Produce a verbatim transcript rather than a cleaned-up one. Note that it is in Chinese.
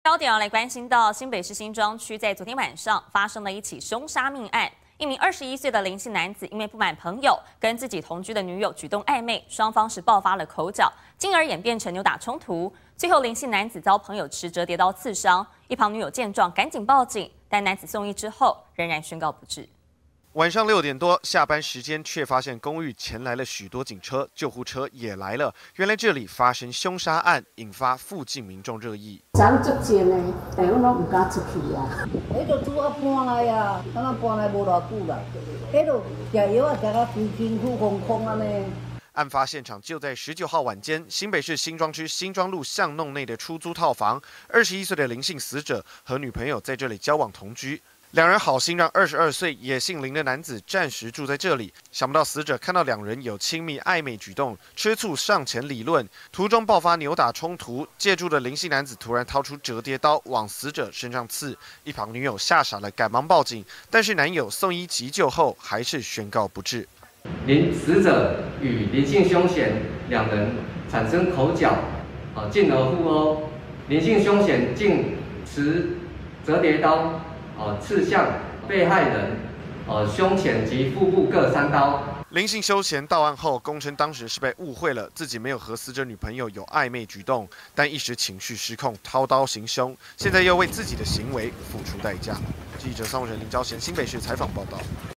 焦点要来关心到新北市新庄区，在昨天晚上发生了一起凶杀命案。一名二十一岁的林姓男子因为不满朋友跟自己同居的女友举动暧昧，双方是爆发了口角，进而演变成扭打冲突。最后，林姓男子遭朋友持折叠刀刺伤，一旁女友见状赶紧报警，但男子送医之后仍然宣告不治。 晚上六点多，下班时间却发现公寓前来了许多警车，救护车也来了。原来这里发生凶杀案，引发附近民众热议。 昨足静的，但阮拢唔敢出去啊。 迄就拄啊搬来啊，敢若搬来无偌久啦。迄就食药啊，食到身身躯空空安尼。 案发现场就在十九号晚间，新北市新庄区新庄路巷弄内的出租套房。二十一岁的林姓死者和女朋友在这里交往同居。 两人好心让二十二岁也姓林的男子暂时住在这里，想不到死者看到两人有亲密暧昧举动，吃醋上前理论，途中爆发扭打冲突。借住的林姓男子突然掏出折叠刀往死者身上刺，一旁女友吓傻了，赶忙报警，但是男友送医急救后还是宣告不治。 林死者与林姓凶嫌两人产生口角，啊，进而互殴。林姓凶嫌竟持折叠刀。 哦，刺向被害人，呃，胸前及腹部各三刀。 林姓凶嫌到案后，供称当时是被误会了，自己没有和死者女朋友有暧昧举动，但一时情绪失控，掏刀行凶，现在又为自己的行为付出代价。记者桑文仁、林昭贤新北市采访报道。